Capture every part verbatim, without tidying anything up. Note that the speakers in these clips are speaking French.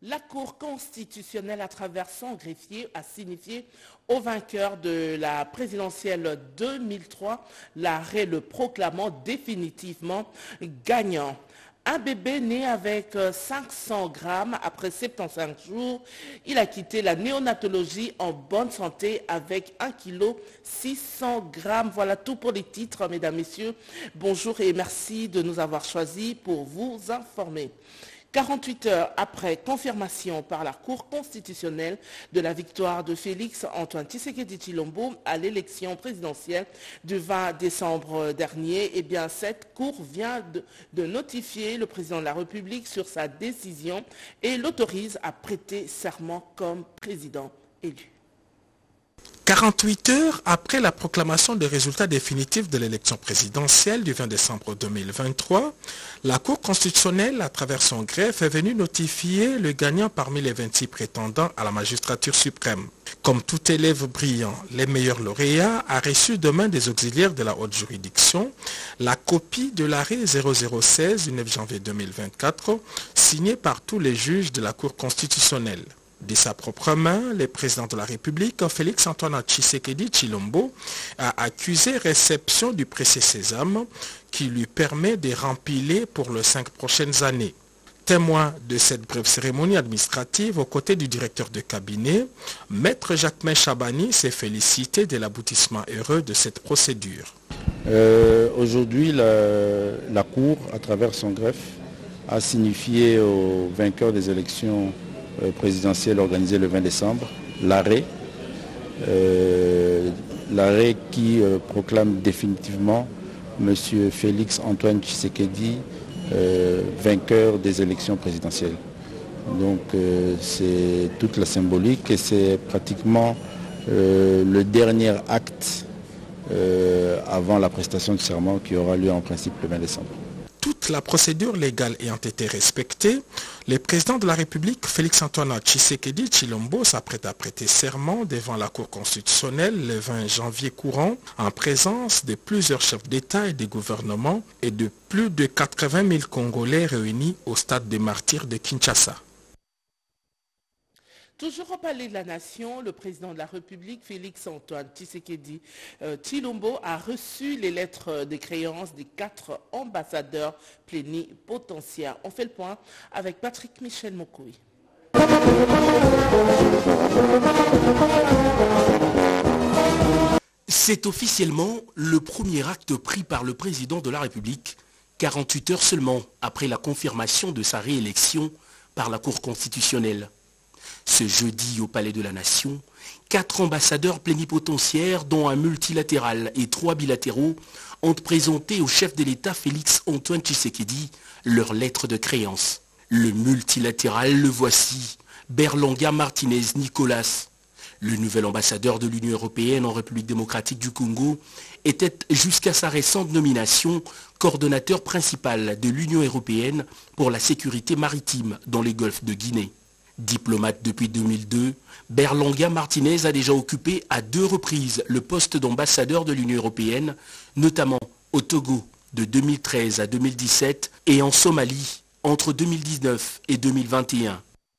La Cour constitutionnelle, à travers son greffier, a signifié au vainqueur de la présidentielle deux mille trois l'arrêt le proclamant définitivement gagnant. Un bébé né avec cinq cents grammes après soixante-quinze jours, il a quitté la néonatologie en bonne santé avec un kilo six cents grammes. Voilà tout pour les titres, mesdames, messieurs. Bonjour et merci de nous avoir choisis pour vous informer. quarante-huit heures après confirmation par la Cour constitutionnelle de la victoire de Félix Antoine Tshisekedi Tshilombo à l'élection présidentielle du vingt décembre dernier, eh bien, cette Cour vient de, de notifier le président de la République sur sa décision et l'autorise à prêter serment comme président élu. quarante-huit heures après la proclamation des résultats définitifs de l'élection présidentielle du vingt décembre deux mille vingt-trois, la Cour constitutionnelle, à travers son greffe, est venue notifier le gagnant parmi les vingt-six prétendants à la magistrature suprême. Comme tout élève brillant, les meilleurs lauréats a reçu demain des auxiliaires de la haute juridiction la copie de l'arrêt zéro zéro seize du neuf janvier deux mille vingt-quatre, signé par tous les juges de la Cour constitutionnelle. De sa propre main, le président de la République, Félix Antoine Tshisekedi Tshilombo, a accusé réception du précès sésame qui lui permet de rempiler pour les cinq prochaines années. Témoin de cette brève cérémonie administrative aux côtés du directeur de cabinet, Maître Jacquemain Chabani s'est félicité de l'aboutissement heureux de cette procédure. Euh, Aujourd'hui, la, la Cour, à travers son greffe, a signifié aux vainqueurs des élections présidentielle organisée le vingt décembre, l'arrêt, euh, l'arrêt qui euh, proclame définitivement M. Félix Antoine Tshisekedi euh, vainqueur des élections présidentielles. Donc euh, c'est toute la symbolique et c'est pratiquement euh, le dernier acte euh, avant la prestation de serment qui aura lieu en principe le vingt décembre. Toute la procédure légale ayant été respectée, le président de la République, Félix Antoine Tshisekedi Tshilombo, s'apprête à prêter serment devant la Cour constitutionnelle le vingt janvier courant, en présence de plusieurs chefs d'État et de gouvernement et de plus de quatre-vingt mille Congolais réunis au stade des Martyrs de Kinshasa. Toujours au Palais de la Nation, le président de la République, Félix Antoine Tshisekedi euh, Tshilombo, a reçu les lettres de créance des quatre ambassadeurs plénipotentiaires. On fait le point avec Patrick Michel Mokoui. C'est officiellement le premier acte pris par le président de la République, quarante-huit heures seulement après la confirmation de sa réélection par la Cour constitutionnelle. Ce jeudi au Palais de la Nation, quatre ambassadeurs plénipotentiaires, dont un multilatéral et trois bilatéraux, ont présenté au chef de l'État Félix Antoine Tshisekedi leur lettre de créance. Le multilatéral, le voici, Berlanga Martinez Nicolas. Le nouvel ambassadeur de l'Union européenne en République démocratique du Congo était jusqu'à sa récente nomination coordonnateur principal de l'Union européenne pour la sécurité maritime dans les golfs de Guinée. Diplomate depuis deux mille deux, Berlanga Martinez a déjà occupé à deux reprises le poste d'ambassadeur de l'Union européenne, notamment au Togo de deux mille treize à deux mille dix-sept et en Somalie entre deux mille dix-neuf et deux mille vingt et un.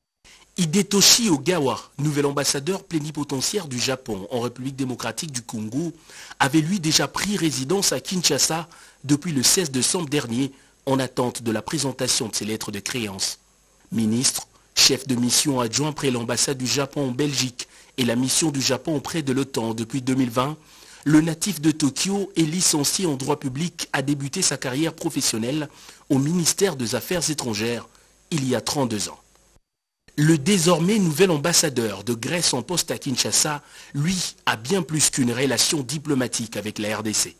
Hidetoshi Ogawa, nouvel ambassadeur plénipotentiaire du Japon en République démocratique du Congo, avait lui déjà pris résidence à Kinshasa depuis le seize décembre dernier en attente de la présentation de ses lettres de créance. Ministre, chef de mission adjoint près l'ambassade du Japon en Belgique et la mission du Japon auprès de l'OTAN depuis deux mille vingt, le natif de Tokyo est licencié en droit public, a débuté sa carrière professionnelle au ministère des Affaires étrangères il y a trente-deux ans. Le désormais nouvel ambassadeur de Grèce en poste à Kinshasa, lui, a bien plus qu'une relation diplomatique avec la R D C.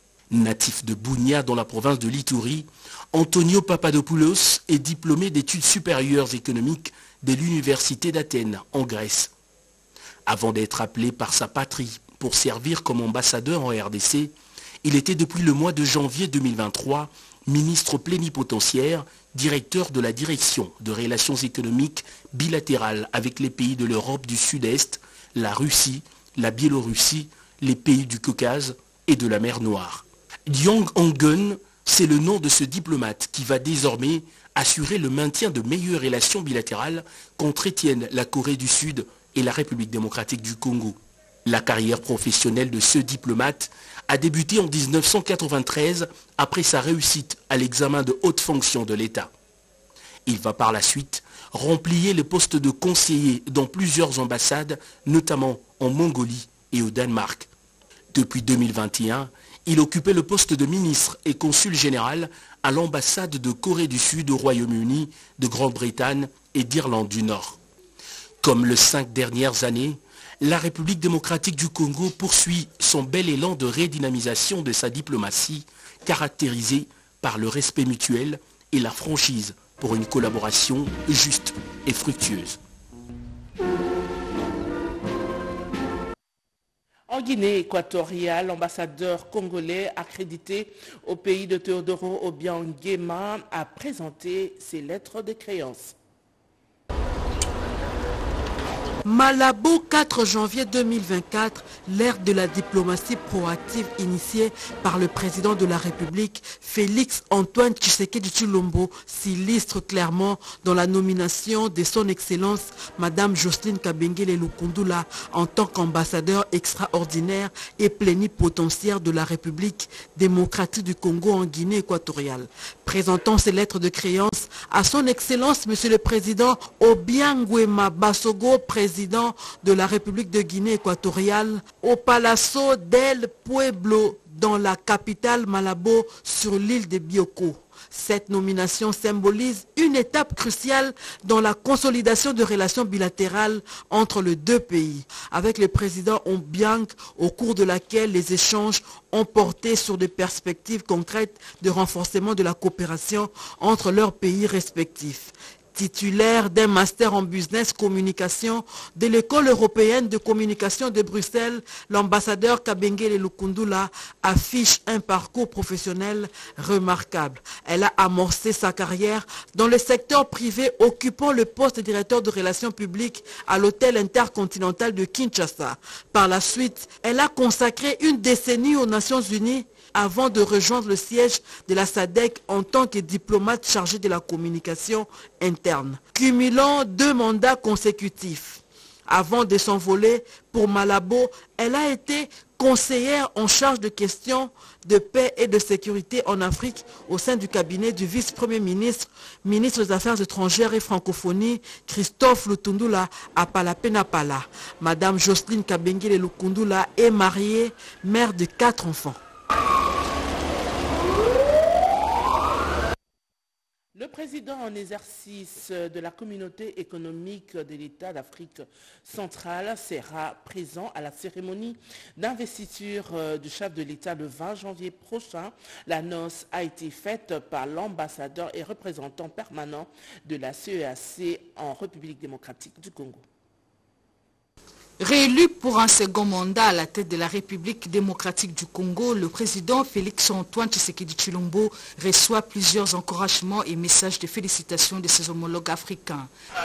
Natif de Bounia dans la province de Litouri, Antonio Papadopoulos est diplômé d'études supérieures économiques de l'Université d'Athènes en Grèce. Avant d'être appelé par sa patrie pour servir comme ambassadeur en R D C, il était depuis le mois de janvier deux mille vingt-trois ministre plénipotentiaire, directeur de la direction de relations économiques bilatérales avec les pays de l'Europe du Sud-Est, la Russie, la Biélorussie, les pays du Caucase et de la mer Noire. Yang Honggen, c'est le nom de ce diplomate qui va désormais assurer le maintien de meilleures relations bilatérales qu'entretiennent la Corée du Sud et la République démocratique du Congo. La carrière professionnelle de ce diplomate a débuté en mille neuf cent quatre-vingt-treize après sa réussite à l'examen de haute fonction de l'État. Il va par la suite remplir le poste de conseiller dans plusieurs ambassades, notamment en Mongolie et au Danemark. Depuis deux mille vingt et un, il occupait le poste de ministre et consul général à l'ambassade de Corée du Sud au Royaume-Uni, de Grande-Bretagne et d'Irlande du Nord. Comme les cinq dernières années, la République démocratique du Congo poursuit son bel élan de redynamisation de sa diplomatie, caractérisée par le respect mutuel et la franchise pour une collaboration juste et fructueuse. En Guinée équatoriale, l'ambassadeur congolais accrédité au pays de Teodoro Obiang Nguema a présenté ses lettres de créance. Malabo, quatre janvier deux mille vingt-quatre, l'ère de la diplomatie proactive initiée par le président de la République, Félix Antoine Tshisekedi Tshilombo, s'illustre clairement dans la nomination de son Excellence Madame Jocelyne Kabengele Lukundula en tant qu'ambassadeur extraordinaire et plénipotentiaire de la République démocratique du Congo en Guinée équatoriale. Présentant ses lettres de créance à son Excellence Monsieur le Président Obiang Nguema Basogo, président de la République de Guinée équatoriale, au Palacio del Pueblo dans la capitale Malabo sur l'île de Bioko. Cette nomination symbolise une étape cruciale dans la consolidation de relations bilatérales entre les deux pays, avec le président Obiang, au cours de laquelle les échanges ont porté sur des perspectives concrètes de renforcement de la coopération entre leurs pays respectifs. Titulaire d'un master en business communication de l'école européenne de communication de Bruxelles, l'ambassadeur Kabengele Lukundula affiche un parcours professionnel remarquable. Elle a amorcé sa carrière dans le secteur privé, occupant le poste de directeur de relations publiques à l'hôtel intercontinental de Kinshasa. Par la suite, elle a consacré une décennie aux Nations Unies avant de rejoindre le siège de la S A D C en tant que diplomate chargé de la communication interne, cumulant deux mandats consécutifs. Avant de s'envoler pour Malabo, elle a été conseillère en charge de questions de paix et de sécurité en Afrique au sein du cabinet du vice-premier ministre, ministre des Affaires étrangères et francophonie, Christophe Lutundula à Palapenapala. Madame Jocelyne Kabengele Lukundula est mariée, mère de quatre enfants. Le président en exercice de la communauté économique de l'État d'Afrique centrale sera présent à la cérémonie d'investiture du chef de l'État le vingt janvier prochain. L'annonce a été faite par l'ambassadeur et représentant permanent de la C E A C en République démocratique du Congo. Réélu pour un second mandat à la tête de la République démocratique du Congo, le président Félix Antoine Tshisekedi Tshilombo reçoit plusieurs encouragements et messages de félicitations de ses homologues africains.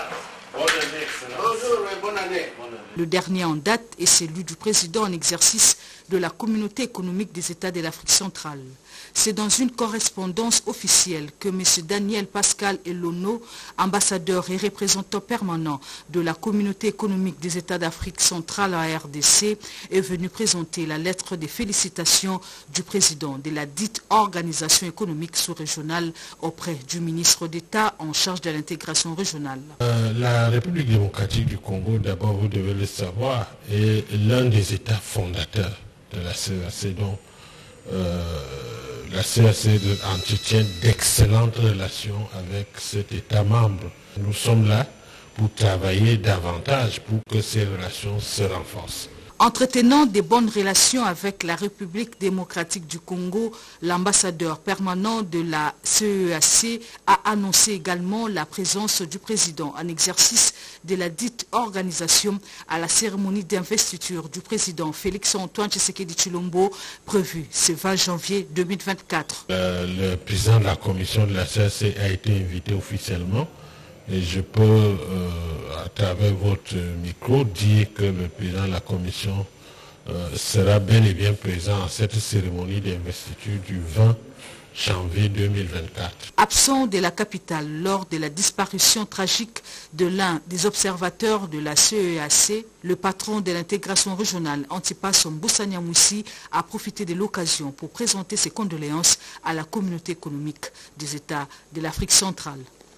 Le dernier en date est celui du président en exercice de la communauté économique des États de l'Afrique centrale. C'est dans une correspondance officielle que M. Daniel Pascal Elono, ambassadeur et représentant permanent de la communauté économique des États d'Afrique centrale à R D C, est venu présenter la lettre de félicitations du président de la dite organisation économique sous-régionale auprès du ministre d'État en charge de l'intégration régionale. Euh, la République démocratique du Congo, d'abord vous devez le savoir, est l'un des États fondateurs de la C E A C, dont euh, la C E A C entretient d'excellentes relations avec cet État membre. Nous sommes là pour travailler davantage pour que ces relations se renforcent. Entretenant de bonnes relations avec la République démocratique du Congo, l'ambassadeur permanent de la C E A C a annoncé également la présence du président en exercice de la dite organisation à la cérémonie d'investiture du président Félix Antoine Tshisekedi Tshilombo prévue ce vingt janvier deux mille vingt-quatre. Le, le président de la commission de la C E A C a été invité officiellement. Et je peux, euh, à travers votre micro, dire que le président de la commission euh, sera bel et bien présent à cette cérémonie d'investiture du vingt janvier deux mille vingt-quatre. Absent de la capitale lors de la disparition tragique de l'un des observateurs de la C E A C, le patron de l'intégration régionale Antipas Mboussaniamoussi a profité de l'occasion pour présenter ses condoléances à la communauté économique des États de l'Afrique centrale.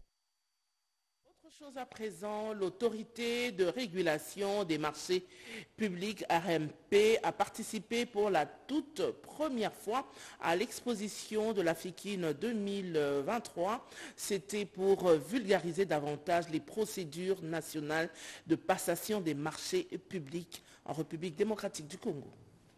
À présent, l'autorité de régulation des marchés publics R M P a participé pour la toute première fois à l'exposition de la FICIN deux mille vingt-trois. C'était pour vulgariser davantage les procédures nationales de passation des marchés publics en République démocratique du Congo.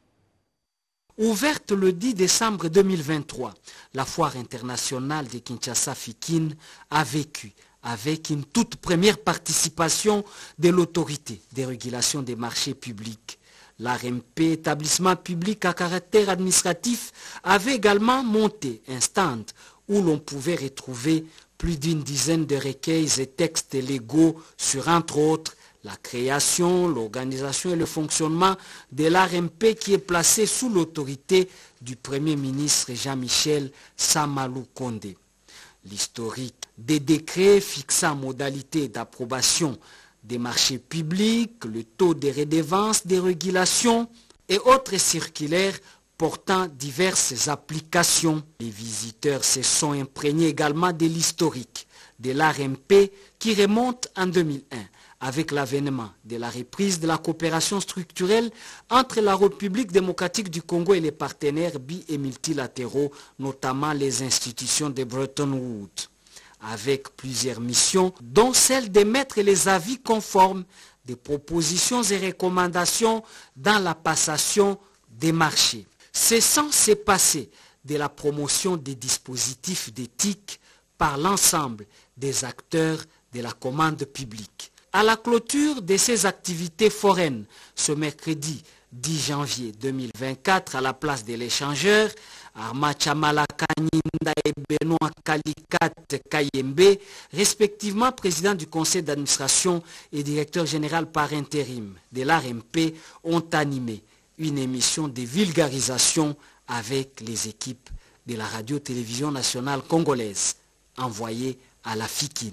Ouverte le dix décembre deux mille vingt-trois, la foire internationale de Kinshasa FICIN a vécu avec une toute première participation de l'autorité de régulation des marchés publics. L'A R M P, établissement public à caractère administratif, avait également monté un stand où l'on pouvait retrouver plus d'une dizaine de recueils et textes légaux sur, entre autres, la création, l'organisation et le fonctionnement de l'A R M P qui est placé sous l'autorité du Premier ministre Jean-Michel Samalou Kondé. L'historique des décrets fixant modalités d'approbation des marchés publics, le taux de redevance des régulations et autres circulaires portant diverses applications. Les visiteurs se sont imprégnés également de l'historique de l'A R M P qui remonte en deux mille un avec l'avènement de la reprise de la coopération structurelle entre la République démocratique du Congo et les partenaires bi- et multilatéraux, notamment les institutions de Bretton Woods, avec plusieurs missions, dont celle d'émettre les avis conformes des propositions et recommandations dans la passation des marchés. C'est sans se passer de la promotion des dispositifs d'éthique par l'ensemble des acteurs de la commande publique. À la clôture de ces activités foraines, ce mercredi dix janvier deux mille vingt-quatre, à la place de l'échangeur, Arma Chamala Kanyinda et Benoît Kalikat Kayembe, respectivement président du conseil d'administration et directeur général par intérim de l'A R M P, ont animé une émission de vulgarisation avec les équipes de la radio-télévision nationale congolaise, envoyée à la FICIN.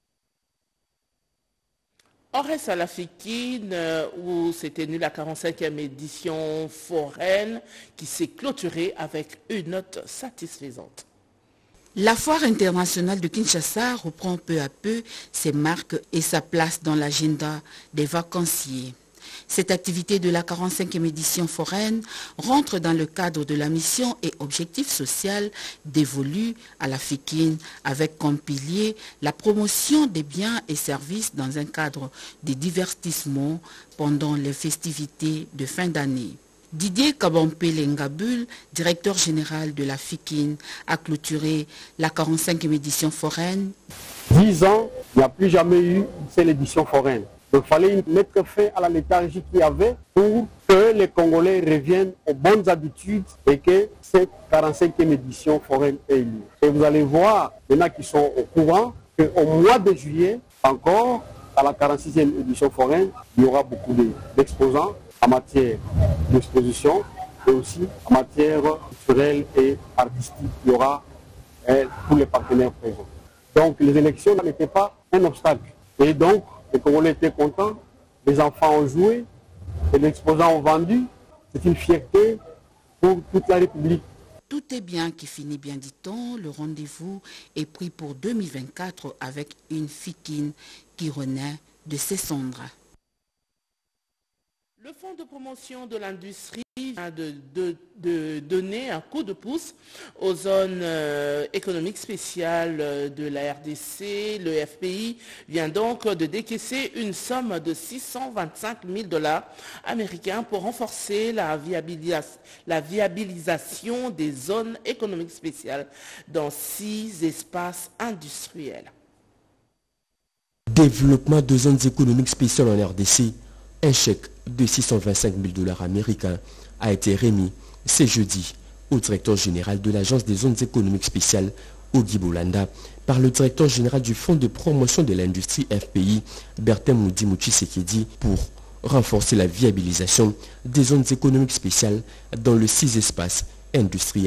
On reste à la FICIN euh, où s'est tenue la quarante-cinquième édition foraine qui s'est clôturée avec une note satisfaisante. La foire internationale de Kinshasa reprend peu à peu ses marques et sa place dans l'agenda des vacanciers. Cette activité de la quarante-cinquième édition foraine rentre dans le cadre de la mission et objectif social dévolus à la FICIN avec comme pilier la promotion des biens et services dans un cadre de divertissement pendant les festivités de fin d'année. Didier Kabampele Ngabul, directeur général de la FICIN, a clôturé la quarante-cinquième édition foraine. Dix ans, il n'y a plus jamais eu une seule édition foraine. Donc il fallait mettre fin à la léthargie qu'il y avait pour que les Congolais reviennent aux bonnes habitudes et que cette quarante-cinquième édition foraine ait lieu. Et vous allez voir, il y en a qui sont au courant qu'au mois de juillet, encore, à la quarante-sixième édition foraine, il y aura beaucoup d'exposants en matière d'exposition et aussi en matière culturelle et artistique. Il y aura eh, tous les partenaires présents. Donc les élections n'étaient pas un obstacle. Et donc, les Congolais étaient contents, les enfants ont joué, et les exposants ont vendu. C'est une fierté pour toute la République. Tout est bien qui finit bien, dit-on. Le rendez-vous est pris pour deux mille vingt-quatre avec une FICIN qui renaît de ses cendres. Le Fonds de promotion de l'industrie vient de, de, de donner un coup de pouce aux zones euh, économiques spéciales de la R D C. Le F P I vient donc de décaisser une somme de six cent vingt-cinq mille dollars américains pour renforcer la, viabilis- la viabilisation des zones économiques spéciales dans six espaces industriels. Développement de zones économiques spéciales en R D C. Un chèque de six cent vingt-cinq mille dollars américains a été remis ce jeudi au directeur général de l'Agence des zones économiques spéciales, Ogi Bolanda, par le directeur général du Fonds de promotion de l'industrie F P I, Bertin Moudimouchi Sekedi, pour renforcer la viabilisation des zones économiques spéciales dans le six espaces industriels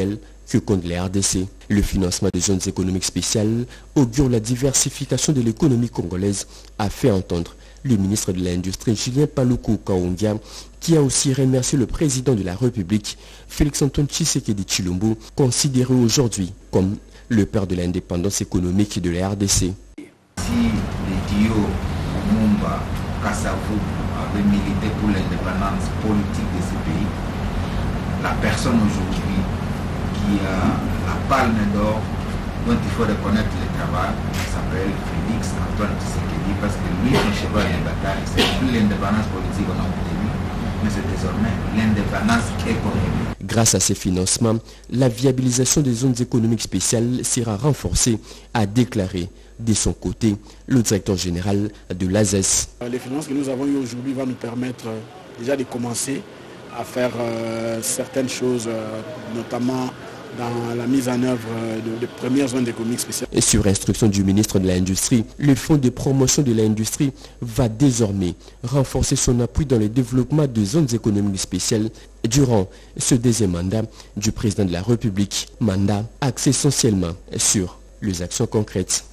que compte les R D C. Le financement des zones économiques spéciales augure la diversification de l'économie congolaise, a fait entendre le ministre de l'Industrie Julien Paluku Kaongia, qui a aussi remercié le président de la République, Félix-Antoine Tshisekedi Tshilombo, considéré aujourd'hui comme le père de l'indépendance économique de la R D C. Si les Dio, Mumba, Kassavou avaient milité pour l'indépendance politique de ce pays, la personne aujourd'hui qui a la palme d'or dont il faut reconnaître le travail s'appelle Félix Antoine Tshisekedi, parce que lui, son cheval de bataille, c'est plus l'indépendance politique qu'on a obtenue, mais c'est désormais l'indépendance économique. Grâce à ces financements, la viabilisation des zones économiques spéciales sera renforcée, a déclaré de son côté le directeur général de l'A S E S. Les finances que nous avons eues aujourd'hui vont nous permettre euh, déjà de commencer à faire euh, certaines choses, euh, notamment dans la mise en œuvre de, de premières zones économiques spéciales. Et sur instruction du ministre de l'Industrie, le Fonds de promotion de l'industrie va désormais renforcer son appui dans le développement de zones économiques spéciales durant ce deuxième mandat du président de la République, mandat axé essentiellement sur les actions concrètes.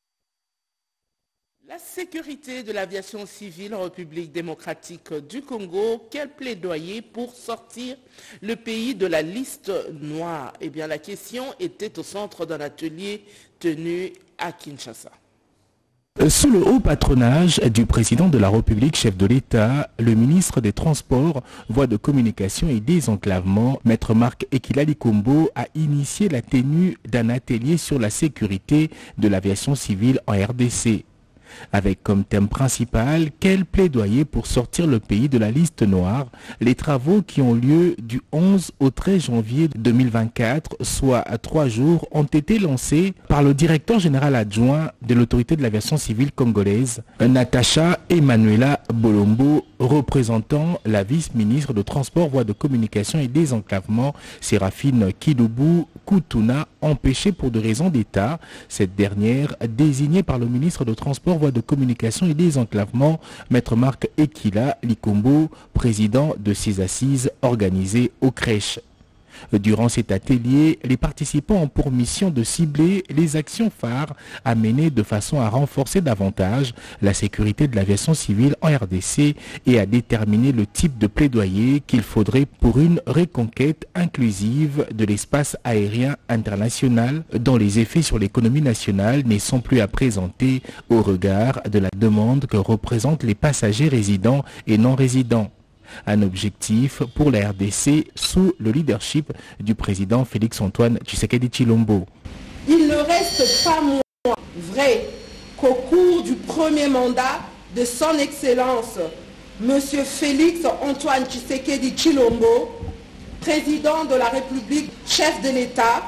La sécurité de l'aviation civile en République démocratique du Congo, quel plaidoyer pour sortir le pays de la liste noire? Eh bien, la question était au centre d'un atelier tenu à Kinshasa. Sous le haut patronage du président de la République, chef de l'État, le ministre des Transports, Voies de communication et désenclavement, Maître Marc Ekila Likombo, a initié la tenue d'un atelier sur la sécurité de l'aviation civile en R D C. Avec comme thème principal, quel plaidoyer pour sortir le pays de la liste noire. Les travaux qui ont lieu du onze au treize janvier deux mille vingt-quatre, soit à trois jours, ont été lancés par le directeur général adjoint de l'autorité de l'aviation civile congolaise, Natacha Emmanuela Bolombo, représentant la vice-ministre de Transport, Voies de communication et désenclavement, Séraphine Kidoubou Koutouna, empêchée pour des raisons d'État. Cette dernière, désignée par le ministre de Transport, Voies de communication et désenclavement, Maître Marc Ekila Likombo, président de ces assises organisées aux crèches. Durant cet atelier, les participants ont pour mission de cibler les actions phares à mener de façon à renforcer davantage la sécurité de l'aviation civile en R D C et à déterminer le type de plaidoyer qu'il faudrait pour une reconquête inclusive de l'espace aérien international dont les effets sur l'économie nationale ne sont plus à présenter au regard de la demande que représentent les passagers résidents et non résidents. Un objectif pour la R D C sous le leadership du président Félix-Antoine Tshisekedi Tshilombo. Il ne reste pas moins vrai qu'au cours du premier mandat de son Excellence, M. Félix-Antoine Tshisekedi Tshilombo, président de la République, chef de l'État,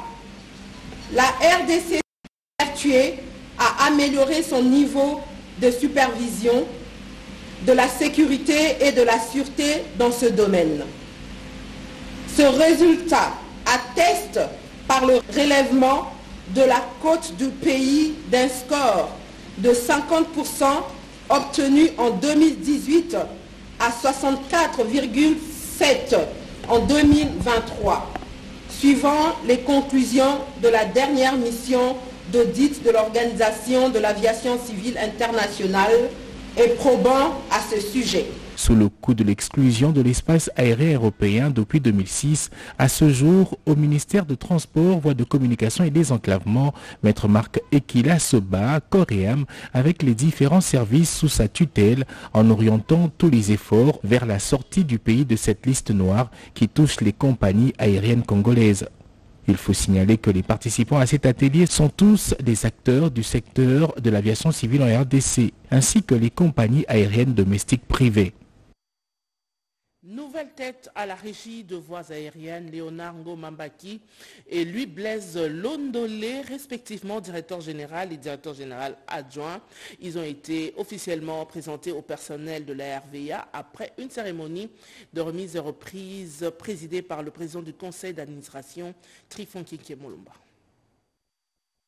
la R D C est vertuée à améliorer son niveau de supervision de la sécurité et de la sûreté dans ce domaine. Ce résultat atteste par le relèvement de la cote du pays d'un score de cinquante pour cent obtenu en deux mille dix-huit à soixante-quatre virgule sept en deux mille vingt-trois, suivant les conclusions de la dernière mission d'audit de l'Organisation de l'aviation civile internationale et probant à ce sujet. Sous le coup de l'exclusion de l'espace aérien européen depuis deux mille six, à ce jour, au ministère de Transport, Voies de communication et désenclavement, Maître Marc Ekila se bat corps et âme avec les différents services sous sa tutelle en orientant tous les efforts vers la sortie du pays de cette liste noire qui touche les compagnies aériennes congolaises. Il faut signaler que les participants à cet atelier sont tous des acteurs du secteur de l'aviation civile en R D C, ainsi que les compagnies aériennes domestiques privées. Nouvelle tête à la régie de voies aériennes, Léonard Ngomambaki et Louis Blaise Londolé, respectivement directeur général et directeur général adjoint. Ils ont été officiellement présentés au personnel de la R V A après une cérémonie de remise et reprise présidée par le président du conseil d'administration, Trifon Kinkemolomba.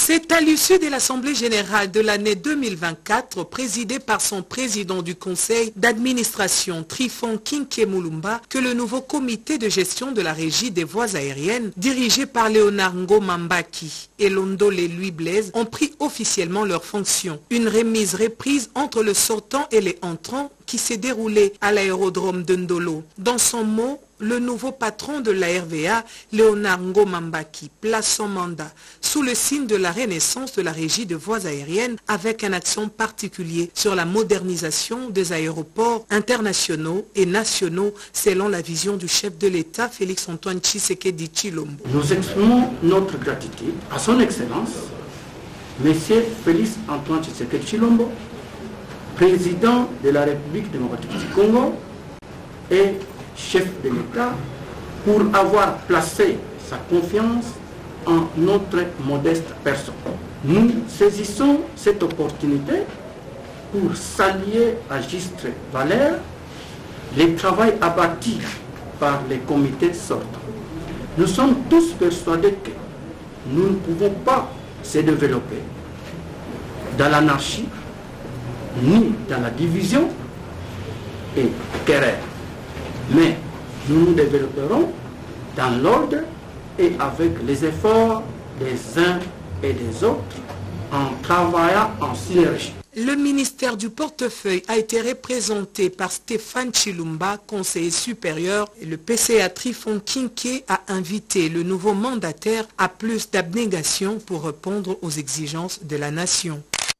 C'est à l'issue de l'Assemblée générale de l'année deux mille vingt-quatre, présidée par son président du conseil d'administration, Trifon Kinke Mulumba, que le nouveau comité de gestion de la régie des voies aériennes, dirigé par Léonard Ngo Mambaki et Londole Louis Blaise, ont pris officiellement leurs fonctions. Une remise-reprise entre le sortant et les entrants qui s'est déroulée à l'aérodrome de Ndolo. Dans son mot, le nouveau patron de la R V A, Léonard Ngo Mambaki, place son mandat sous le signe de la renaissance de la régie de voies aériennes avec un accent particulier sur la modernisation des aéroports internationaux et nationaux selon la vision du chef de l'État, Félix-Antoine Tshisekedi Tshilombo. Nous exprimons notre gratitude à son Excellence, M. Félix-Antoine Tshisekedi Tshilombo, président de la République démocratique du Congo et chef de l'État, pour avoir placé sa confiance en notre modeste personne. Nous saisissons cette opportunité pour saluer à juste valeur le travail abattu par les comités sortants. Nous sommes tous persuadés que nous ne pouvons pas se développer dans l'anarchie, ni dans la division et querelle. Mais nous nous développerons dans l'ordre et avec les efforts des uns et des autres en travaillant en synergie. Le ministère du portefeuille a été représenté par Stéphane Chilumba, conseiller supérieur, et le P C A Trifon Kinke a invité le nouveau mandataire à plus d'abnégation pour répondre aux exigences de la nation.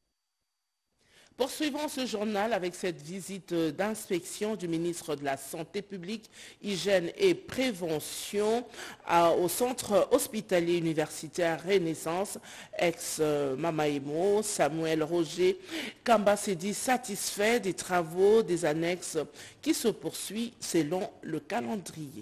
Poursuivons ce journal avec cette visite d'inspection du ministre de la Santé publique, Hygiène et Prévention à, au centre hospitalier universitaire Renaissance, ex-Mamaimo. Samuel Roger Kamba s'est dit satisfait des travaux des annexes qui se poursuivent selon le calendrier.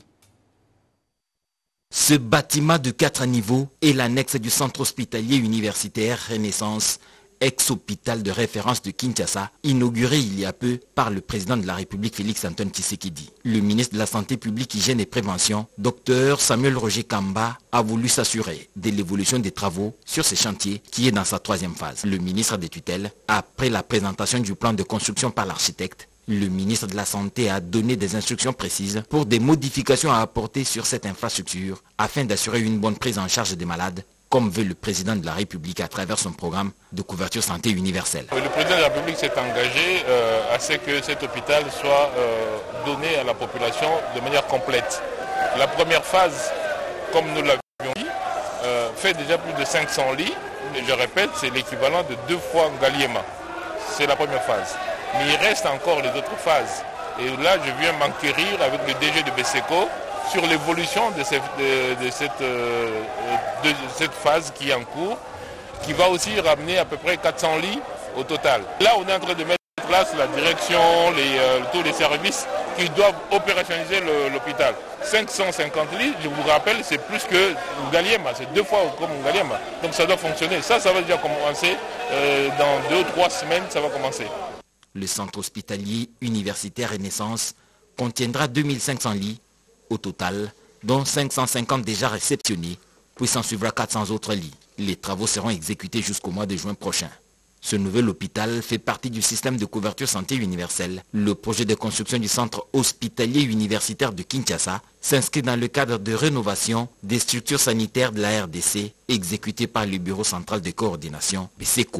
Ce bâtiment de quatre niveaux est l'annexe du centre hospitalier universitaire Renaissance, ex-hôpital de référence de Kinshasa, inauguré il y a peu par le président de la République Félix-Antoine Tshisekedi. Le ministre de la Santé publique, Hygiène et Prévention, Dr Samuel Roger Kamba, a voulu s'assurer de l'évolution des travaux sur ce chantier qui est dans sa troisième phase. Le ministre des tutelles, après la présentation du plan de construction par l'architecte, le ministre de la Santé a donné des instructions précises pour des modifications à apporter sur cette infrastructure afin d'assurer une bonne prise en charge des malades, comme veut le président de la République à travers son programme de couverture santé universelle. Le président de la République s'est engagé euh, à ce que cet hôpital soit euh, donné à la population de manière complète. La première phase, comme nous l'avions dit, euh, fait déjà plus de cinq cents lits. Et je répète, c'est l'équivalent de deux fois Ngaliema. C'est la première phase. Mais il reste encore les autres phases. Et là, je viens m'enquérir avec le D G de BESECO sur l'évolution de, de, de, cette, de cette phase qui est en cours, qui va aussi ramener à peu près quatre cents lits au total. Là, on est en train de mettre en place la direction, les, euh, tous les services qui doivent opérationnaliser l'hôpital. cinq cent cinquante lits, je vous rappelle, c'est plus que Ngaliema, c'est deux fois comme Ngaliema. Donc ça doit fonctionner. Ça, ça va déjà commencer. Euh, dans deux ou trois semaines, ça va commencer. Le centre hospitalier universitaire Renaissance contiendra deux mille cinq cents lits au total, dont cinq cent cinquante déjà réceptionnés, puis s'en suivra quatre cents autres lits. Les travaux seront exécutés jusqu'au mois de juin prochain. Ce nouvel hôpital fait partie du système de couverture santé universelle. Le projet de construction du centre hospitalier universitaire de Kinshasa s'inscrit dans le cadre de rénovation des structures sanitaires de la R D C, exécuté par le Bureau central de coordination BESECO.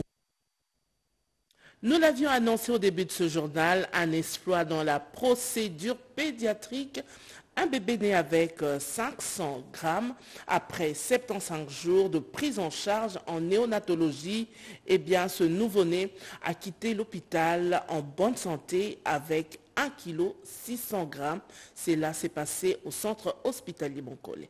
Nous l'avions annoncé au début de ce journal, un exploit dans la procédure pédiatrique. Un bébé né avec cinq cents grammes après soixante-quinze jours de prise en charge en néonatologie, eh bien ce nouveau-né a quitté l'hôpital en bonne santé avec un kilo six cents grammes. Cela s'est passé au centre hospitalier Bonkole.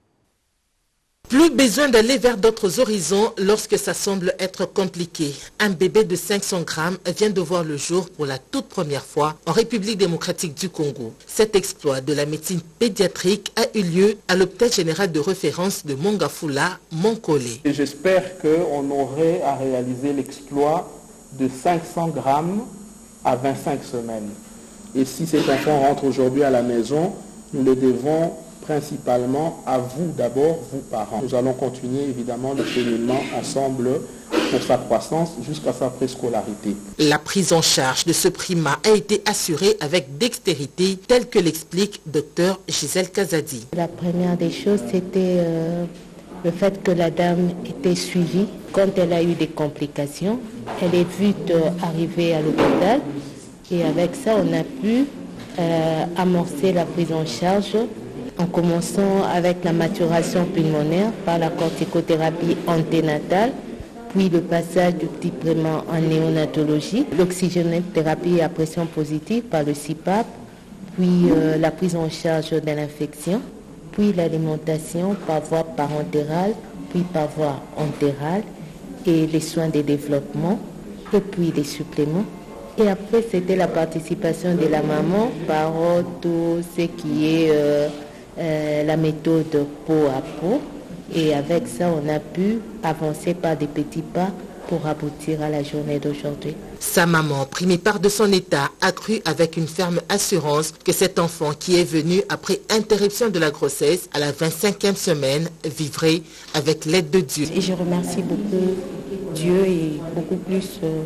Plus besoin d'aller vers d'autres horizons lorsque ça semble être compliqué. Un bébé de cinq cents grammes vient de voir le jour pour la toute première fois en République démocratique du Congo. Cet exploit de la médecine pédiatrique a eu lieu à l'hôpital général de référence de Mongafula, Monkole. J'espère qu'on aurait à réaliser l'exploit de cinq cents grammes à vingt-cinq semaines. Et si cet enfant rentre aujourd'hui à la maison, nous le devons principalement à vous d'abord, vous parents. Nous allons continuer évidemment le cheminement ensemble pour sa croissance jusqu'à sa préscolarité. La prise en charge de ce primat a été assurée avec dextérité, tel que l'explique Dr Gisèle Kazadi. La première des choses, c'était euh, le fait que la dame était suivie. Quand elle a eu des complications, elle est vite euh, arrivée à l'hôpital et avec ça, on a pu euh, amorcer la prise en charge en commençant avec la maturation pulmonaire par la corticothérapie anténatale, puis le passage du petit primat en néonatologie, l'oxygénothérapie à pression positive par le C PAP, puis euh, la prise en charge de l'infection, puis l'alimentation par voie parentérale, puis par voie entérale, et les soins de développement, et puis les suppléments. Et après, c'était la participation de la maman par tout ce qui est euh, euh, la méthode peau à peau. Et avec ça, on a pu avancer par des petits pas pour aboutir à la journée d'aujourd'hui. Sa maman, primée part de son état, a cru avec une ferme assurance que cet enfant qui est venu après interruption de la grossesse à la vingt-cinquième semaine vivrait avec l'aide de Dieu. Et je remercie beaucoup Dieu et beaucoup plus euh,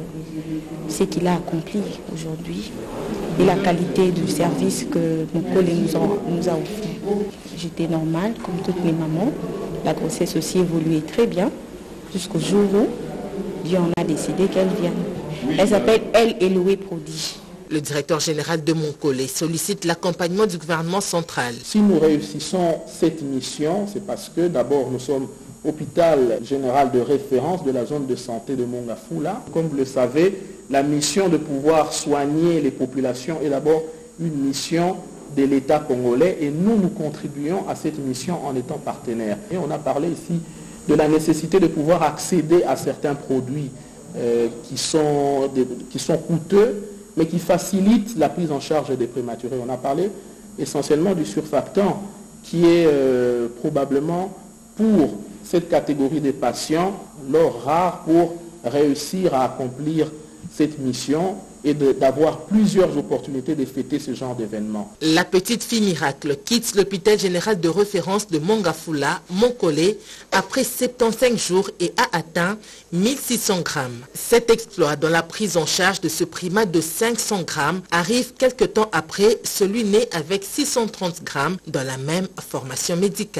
ce qu'il a accompli aujourd'hui et la qualité du service que mon collègue nous a, nous a offert. J'étais normale comme toutes mes mamans. La grossesse aussi évoluait très bien jusqu'au jour où Dieu en a décidé qu'elle vienne. Elle s'appelle El Eloé Prodige. Le directeur général de Montcollet sollicite l'accompagnement du gouvernement central. Si nous réussissons cette mission, c'est parce que d'abord nous sommes hôpital général de référence de la zone de santé de Mongafula. Comme vous le savez, la mission de pouvoir soigner les populations est d'abord une mission de l'État congolais et nous, nous contribuons à cette mission en étant partenaires. Et on a parlé ici de la nécessité de pouvoir accéder à certains produits euh, qui, sont des, qui sont coûteux, mais qui facilitent la prise en charge des prématurés. On a parlé essentiellement du surfactant qui est euh, probablement pour cette catégorie de patients l'or rare pour réussir à accomplir cette mission et d'avoir plusieurs opportunités de fêter ce genre d'événement. La petite fille miracle quitte l'hôpital général de référence de Mongafula, Montcollet, après soixante-quinze jours et a atteint mille six cents grammes. Cet exploit dans la prise en charge de ce primat de cinq cents grammes arrive quelque temps après celui né avec six cent trente grammes dans la même formation médicale.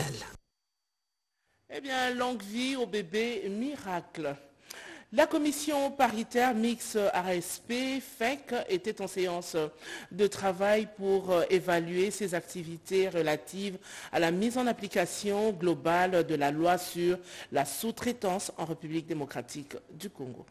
Eh bien, longue vie au bébé miracle. La commission paritaire mixte A S P F E C était en séance de travail pour évaluer ses activités relatives à la mise en application globale de la loi sur la sous-traitance en République démocratique du Congo.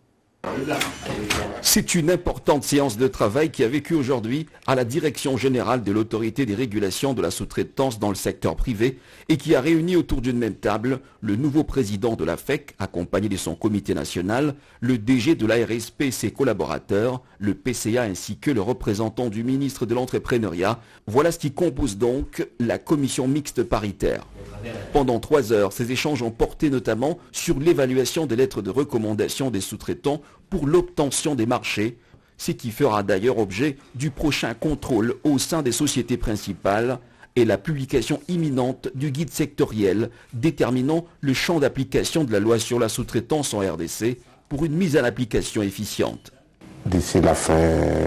C'est une importante séance de travail qui a vécu aujourd'hui à la Direction générale de l'autorité des régulations de la sous-traitance dans le secteur privé et qui a réuni autour d'une même table le nouveau président de la F E C, accompagné de son comité national, le D G de l'A R S P et ses collaborateurs, le P C A ainsi que le représentant du ministre de l'Entrepreneuriat. Voilà ce qui compose donc la commission mixte paritaire. Pendant trois heures, ces échanges ont porté notamment sur l'évaluation des lettres de recommandation des sous-traitants pour l'obtention des marchés, ce qui fera d'ailleurs objet du prochain contrôle au sein des sociétés principales et la publication imminente du guide sectoriel déterminant le champ d'application de la loi sur la sous-traitance en R D C pour une mise en application efficiente. D'ici la fin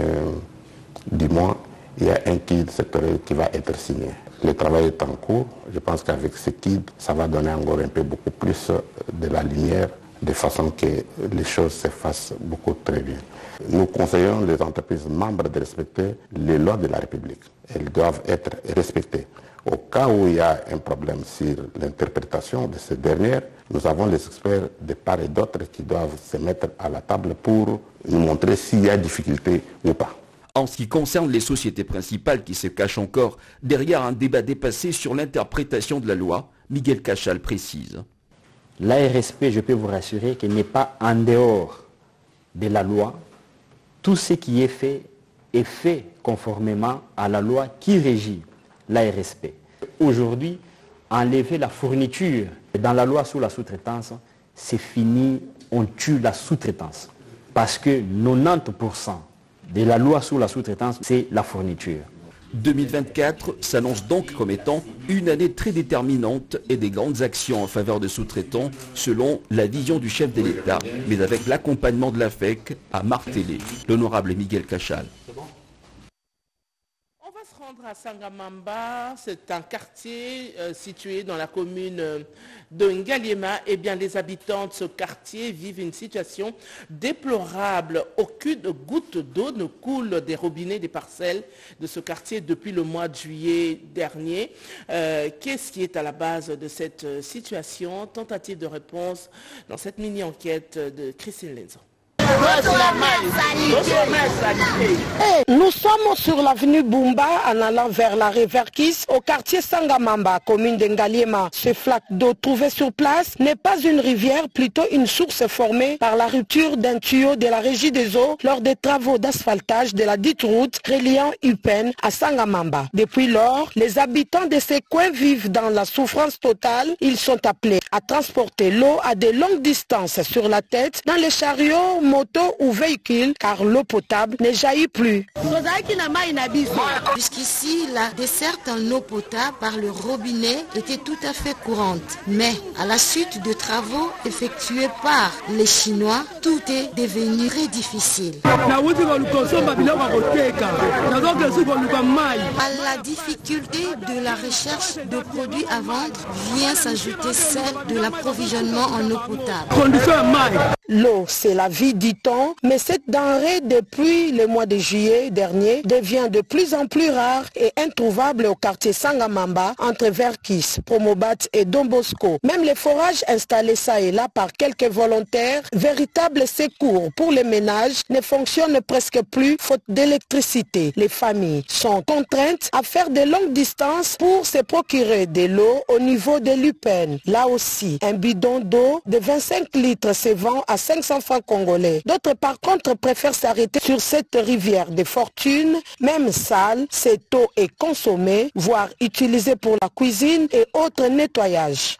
du mois, il y a un guide sectoriel qui va être signé. Le travail est en cours. Je pense qu'avec ce guide, ça va donner encore un peu beaucoup plus de la lumière, de façon que les choses se fassent beaucoup très bien. Nous conseillons les entreprises membres de respecter les lois de la République. Elles doivent être respectées. Au cas où il y a un problème sur l'interprétation de ces dernières, nous avons les experts de part et d'autre qui doivent se mettre à la table pour nous montrer s'il y a difficulté ou pas. En ce qui concerne les sociétés principales qui se cachent encore derrière un débat dépassé sur l'interprétation de la loi, Miguel Cachal précise. L'A R S P, je peux vous rassurer qu'elle n'est pas en dehors de la loi. Tout ce qui est fait est fait conformément à la loi qui régit l'A R S P. Aujourd'hui, enlever la fourniture dans la loi sur la sous-traitance, c'est fini, on tue la sous-traitance. Parce que quatre-vingt-dix pour cent de la loi sur la sous-traitance, c'est la fourniture. deux mille vingt-quatre s'annonce donc comme étant une année très déterminante et des grandes actions en faveur des sous-traitants selon la vision du chef de l'État, mais avec l'accompagnement de l'A F E C, a martelé l'honorable Miguel Cachal. À Sangamamba, c'est un quartier euh, situé dans la commune euh, de Ngaliema. Eh bien, les habitants de ce quartier vivent une situation déplorable. Aucune goutte d'eau ne coule des robinets des parcelles de ce quartier depuis le mois de juillet dernier. Euh, Qu'est-ce qui est à la base de cette euh, situation? Tentative de réponse dans cette mini-enquête de Christine Lenzo. Nous sommes sur l'avenue Bumba en allant vers la rivière Kiss au quartier Sangamamba, commune d'Engaliema. Ce flaque d'eau trouvé sur place n'est pas une rivière, plutôt une source formée par la rupture d'un tuyau de la régie des eaux lors des travaux d'asphaltage de la dite route reliant Upen à Sangamamba. Depuis lors, les habitants de ces coins vivent dans la souffrance totale. Ils sont appelés à transporter l'eau à de longues distances sur la tête dans les chariots, motos ou véhicules, car l'eau potable ne jaillit plus. Jusqu'ici, la desserte en eau potable par le robinet était tout à fait courante. Mais à la suite de travaux effectués par les Chinois, tout est devenu très difficile. À la difficulté de la recherche de produits à vendre vient s'ajouter celle de l'approvisionnement en eau potable. L'eau, c'est la vie, dit-on, mais cette denrée, depuis le mois de juillet dernier, devient de plus en plus rare et introuvable au quartier Sangamamba, entre Verkis, Promobat et Don Bosco. Même les forages installés ça et là par quelques volontaires, véritables secours pour les ménages, ne fonctionnent presque plus faute d'électricité. Les familles sont contraintes à faire de longues distances pour se procurer de l'eau au niveau de l'Upen. Là aussi, un bidon d'eau de vingt-cinq litres se vend à cinq cents francs congolais. D'autres par contre préfèrent s'arrêter sur cette rivière de fortune. Même sale, cette eau est consommée, voire utilisée pour la cuisine et autres nettoyages.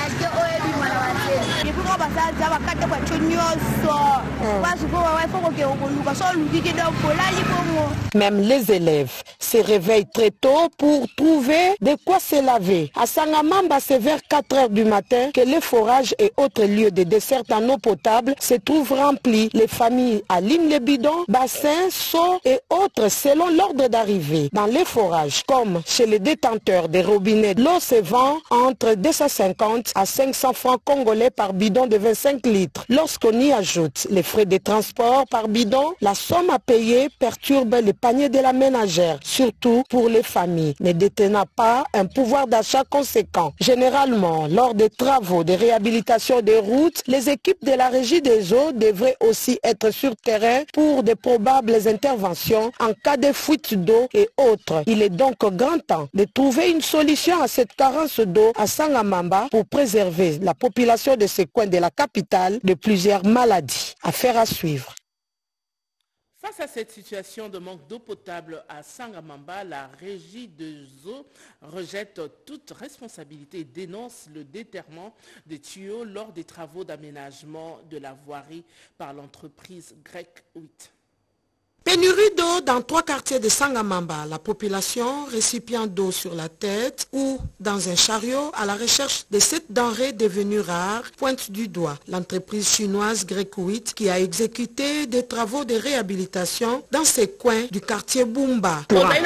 Même les élèves se réveillent très tôt pour trouver de quoi se laver. À Sangamamba, c'est vers quatre heures du matin que les forages et autres lieux de desserte en eau potable se trouvent remplis. Les familles alignent les bidons, bassins, seaux et autres selon l'ordre d'arrivée. Dans les forages, comme chez les détenteurs des robinets, l'eau se vend entre deux cent cinquante à cinq cents francs congolais par bidon de vingt-cinq litres. Lorsqu'on y ajoute les frais de transport par bidon, la somme à payer perturbe les paniers de la ménagère, surtout pour les familles ne détenant pas un pouvoir d'achat conséquent. Généralement, lors des travaux de réhabilitation des routes, les équipes de la régie des eaux devraient aussi être sur terrain pour de probables interventions en cas de fuite d'eau et autres. Il est donc grand temps de trouver une solution à cette carence d'eau à Sangamamba pour préserver la population de ce coin de la capitale de plusieurs maladies. Affaire à suivre. Face à cette situation de manque d'eau potable à Sangamamba, la régie des eaux rejette toute responsabilité et dénonce le déterrement des tuyaux lors des travaux d'aménagement de la voirie par l'entreprise Grec huit. Pénurie d'eau dans trois quartiers de Sangamamba. La population, récipient d'eau sur la tête ou dans un chariot à la recherche de cette denrée devenue rare, pointe du doigt l'entreprise chinoise Grec huit qui a exécuté des travaux de réhabilitation dans ces coins du quartier Bumba.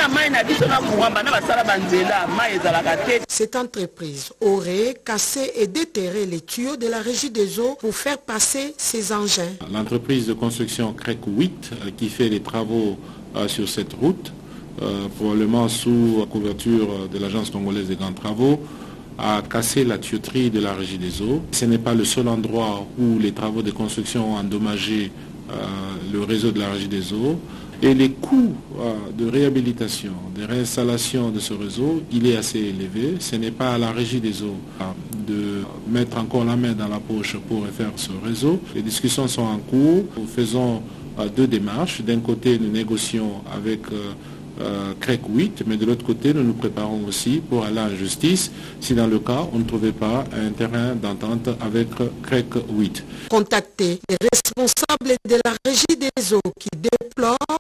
Cette entreprise aurait cassé et déterré les tuyaux de la régie des eaux pour faire passer ses engins. L'entreprise de construction Grec huit qui fait les travaux euh, sur cette route, euh, probablement sous couverture de l'Agence congolaise des grands travaux, a cassé la tuyauterie de la régie des eaux. Ce n'est pas le seul endroit où les travaux de construction ont endommagé euh, le réseau de la régie des eaux. Et les coûts euh, de réhabilitation, de réinstallation de ce réseau, il est assez élevé. Ce n'est pas à la régie des eaux euh, de mettre encore la main dans la poche pour refaire ce réseau. Les discussions sont en cours. Nous faisons euh, deux démarches. D'un côté, nous négocions avec euh, euh, Grec huit, mais de l'autre côté, nous nous préparons aussi pour aller en justice si dans le cas, on ne trouvait pas un terrain d'entente avec Grec huit. Contacter les responsables de la régie des eaux qui déplorent les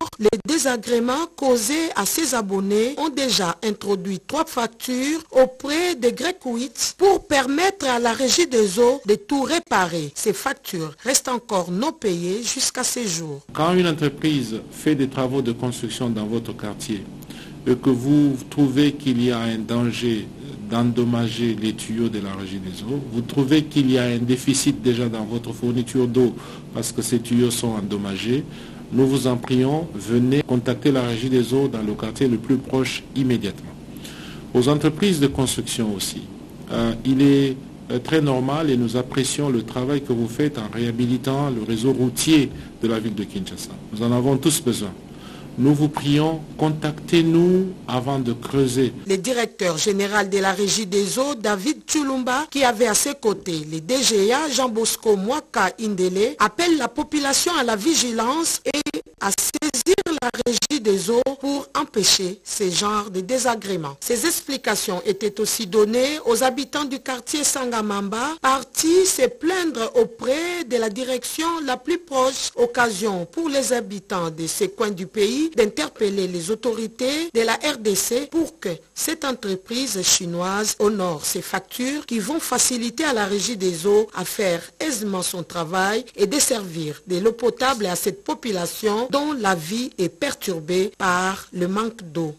désagréments causés à ses abonnés ont déjà introduit trois factures auprès de Grec huit pour permettre à la Régie des eaux de tout réparer. Ces factures restent encore non payées jusqu'à ces jours. Quand une entreprise fait des travaux de construction dans votre quartier et que vous trouvez qu'il y a un danger d'endommager les tuyaux de la Régie des eaux, vous trouvez qu'il y a un déficit déjà dans votre fourniture d'eau parce que ces tuyaux sont endommagés, nous vous en prions, venez contacter la Régie des eaux dans le quartier le plus proche immédiatement. Aux entreprises de construction aussi, euh, il est euh, très normal et nous apprécions le travail que vous faites en réhabilitant le réseau routier de la ville de Kinshasa. Nous en avons tous besoin. Nous vous prions, contactez-nous avant de creuser. Le directeur général de la Régie des eaux, David Chulumba, qui avait à ses côtés le D G A Jean Bosco Mwaka Indele, appelle la population à la vigilance et à saisir la Régie des eaux pour empêcher ces genres de désagréments. Ces explications étaient aussi données aux habitants du quartier Sangamamba, partis se plaindre auprès de la direction la plus proche, occasion pour les habitants de ces coins du pays d'interpeller les autorités de la R D C pour que cette entreprise chinoise honore ses factures qui vont faciliter à la Régie des eaux à faire aisément son travail et desservir de l'eau potable à cette population dont la vie est perturbée par le manque d'eau.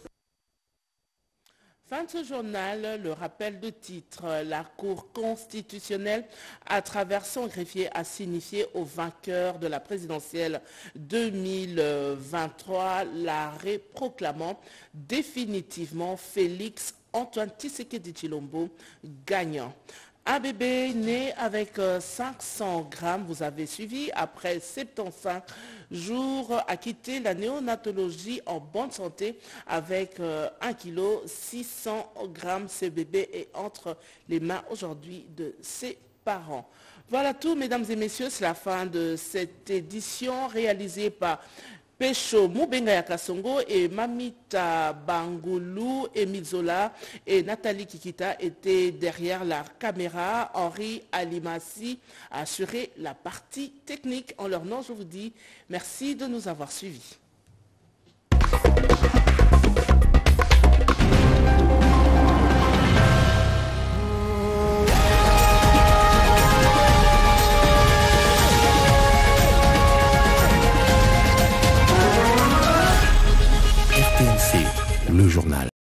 Fin de ce journal, le rappel de titre. La Cour constitutionnelle, à travers son greffier, a signifié aux vainqueurs de la présidentielle deux mille vingt-trois l'arrêt proclamant définitivement Félix Antoine Tshisekedi Tshilombo gagnant. Un bébé né avec cinq cents grammes, vous avez suivi, après soixante-quinze jours, a quitté la néonatologie en bonne santé avec un kilo six cents grammes. Ce bébé est entre les mains aujourd'hui de ses parents. Voilà tout, mesdames et messieurs, c'est la fin de cette édition réalisée par Pécho Moubenga Yakasongo et Mamita Bangoulou et Mizola et Nathalie Kikita étaient derrière la caméra. Henri Alimassi a assuré la partie technique. En leur nom, je vous dis merci de nous avoir suivis.